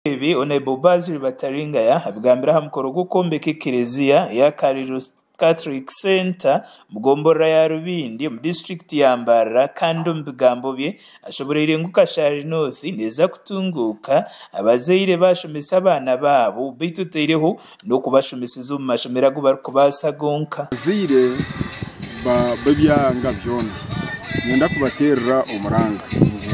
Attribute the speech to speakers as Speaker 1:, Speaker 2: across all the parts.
Speaker 1: Ibi Honorable Basil Bataringaya abigambira hamukoro gukombeka ekereziya ya Kariro Catholic Center Mbarara ya Rubindi mu district ya Mbarara kandi mu bigambo bye ashoborere ngukashari North neza kutunguka abazeire bashomesa abana babo bituteireho no kubashomesiza mu mashomero ago barukubasa gonka
Speaker 2: zire babyanga byona nenda kubaterera umuranga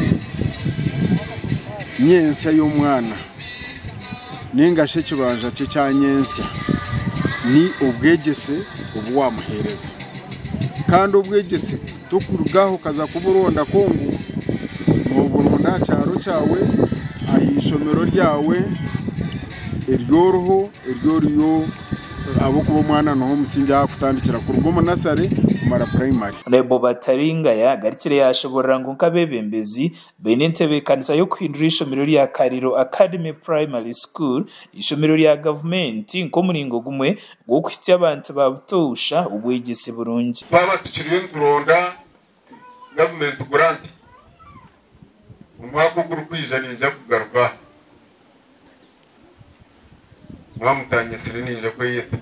Speaker 2: nyensa y'umwana ningashe kibanja cye cyanyensa ni ubwegese ubu wamuhereza kandi ubwegese tukurugaho kaza kuburonda kongo mu Burundi cyaro cyawe ayishomero ryawe eryoroho eryoriyo abo kuba mwana no musinja kutandikira ku rugo nasare kumara primary.
Speaker 1: Honorable Bataringaya garikire yashoborera ngo nkabebembezi benentebe kanisa yo kwindura ishomero rya Kariro Academy Primary School ishomero rya government nko muringo gumwe gwo kwitya abantu babutosha ubwigise burungi
Speaker 3: baba tukiriye kuronda government grant umwaka guru kwijana nja kugaruka mwamutanye sirinije ko yete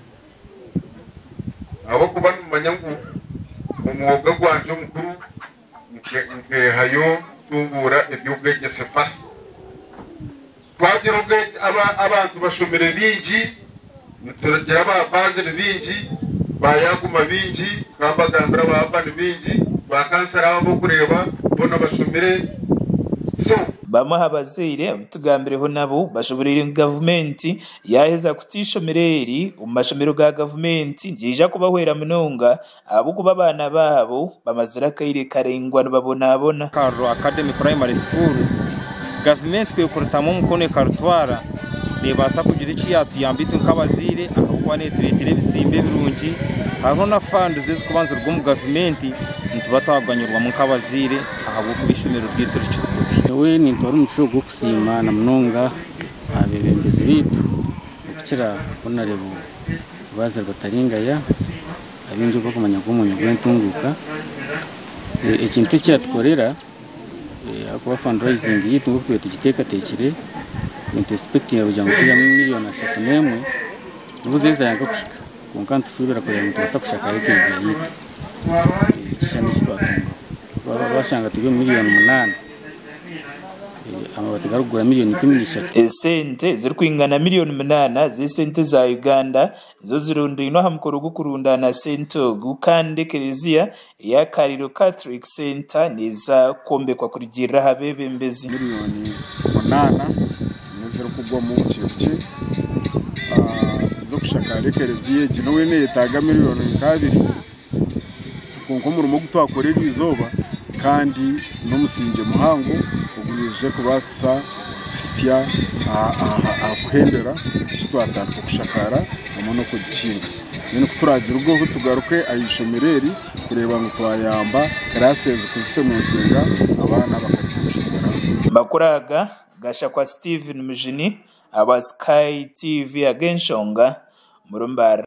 Speaker 3: abo kuba numanyangu umwoga gwanje mukuru nke hayo tungura ebyubwegese fast twagiroge abantu bashomere bingi muturagera babazire bingi bayaguma bingi kambagambira babana bingi bakansara abo kureba bona bashomere so
Speaker 1: bamwe abazeire abutugambireho nabo bashoborera government yaheza kutishomereri umashomero ga government njija kubahwera munonga abo kuba abana babo bamazira kaire karengwa babona
Speaker 4: Kariro Academy Primary School government kwe kurutamo mukone karutwara nebasa kugira iki yatuyambite nk'abazire ahubwo neturetire bisimbe birungi hariho na fund zeze kubanza rwo mu government ntubataganyurwa mu nk'abazire ahubwo kubishomero rw'itoro cy'urukubi
Speaker 5: we ni ntori umuco gwo kusima na munonga abebembezi bitu kira Honorable Basil Bataringaya abinje ko kumanya gumunyo gwentunguka ikintu cyatworera akuba fundraising yitu ngo kwe tugiteka tekire inspecting yabujango tuya miliyoni 3 nemwe ubuzeza yanga kwika kunkantu shubira ko yantu basa kushaka yekeza yitu cyane cyitwatunga bashanga tuyo miliyoni 8 amabategarugura miliyoni 13
Speaker 1: sente ziri kwingana miliyoni 8 z'isente za Uganda zo zirundino hamukoro gukurundana sentogu kandi kereziya ya Kariro Catholic Center neza kombekwa kurigira habebembezi
Speaker 2: miliyoni 8 nezero kugwa mu cece zo kushaka kereziya ginowe ne taga miliyoni 2 konko murumo gutwakorera izoba kandi no musinje muhango ugurije kubasa tusya akuhendera kitwatana kushakara amono ko gikinga nene kuturagira ubwo tugaruke ayishomereri kureba ngo twayamba classes kuzisementinga abana bakatushobora
Speaker 1: bakuraga gasha kwa Steven Mujini aba Sky TV agenshonga mu Mbarara.